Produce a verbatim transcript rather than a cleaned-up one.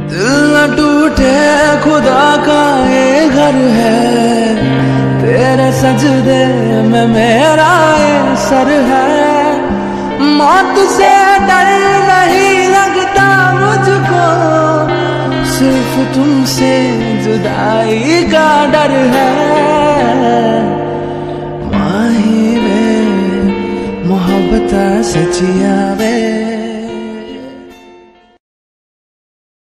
दिल न टूटे खुदा का ये घर है, तेरे सजदे में मेरा ये सर है। मौत से डर नहीं लगता मुझको, सिर्फ तुमसे जुदाई का डर है। माही वे मोहब्बत सचिया वे।